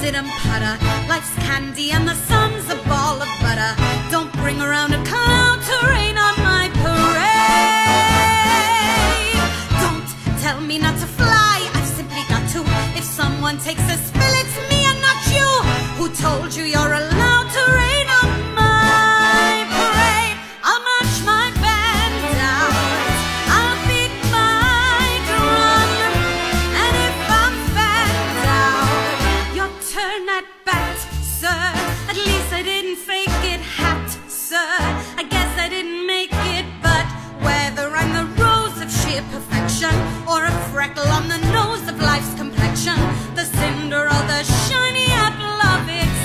didn't putter. Life's candy and the sun's a ball of butter. Don't bring around a cloud to rain on my parade. Don't tell me not to fly, I've simply got to. If someone takes a spill, it's me and not you. Who told you you're allowed to rain on my parade? I'll march my band out, I'll beat my drum, and if I'm fanned out, your turn at bat, sir. At least I didn't fake it, hat, sir. I guess I didn't make it, but whether I'm the rose of sheer perfection or a freckle on the nose of life's complexion, the cinder or the shiny apple of its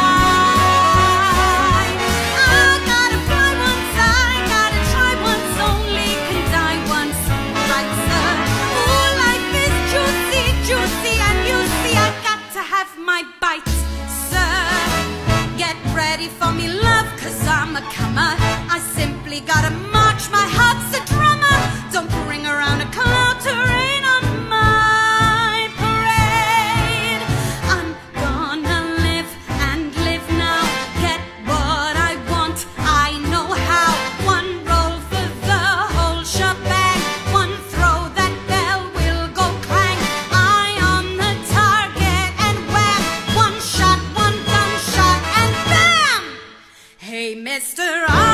eye, I gotta fly once, I gotta try once, only can die once, right, sir? Ooh, life is juicy, juicy, and you see I got to have my bite, sir. Get ready for me, love, 'cause I'm a comer. I simply gotta march, my heart's a drummer. Don't bring around a cloud to rain on my parade. I'm gonna live and live now, get what I want, I know how. One roll for the whole shebang, one throw, that bell will go clang. Eye on the target and wham, one shot, one dumb shot, and bam! Hey, Mr.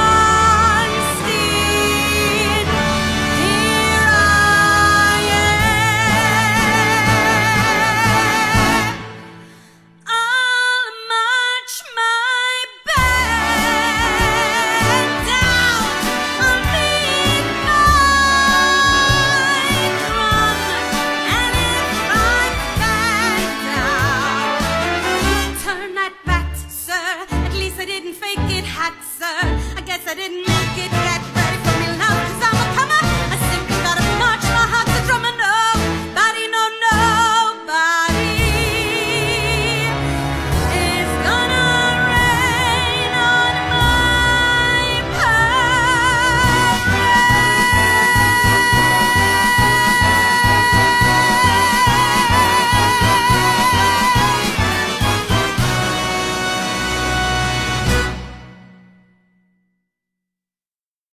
Einstein, here I am. I'll march my band out, I'll beat my drum, and if I'm fanned out, turn that bat, sir. At least I didn't fake it, hat, sir. I guess I didn't make it.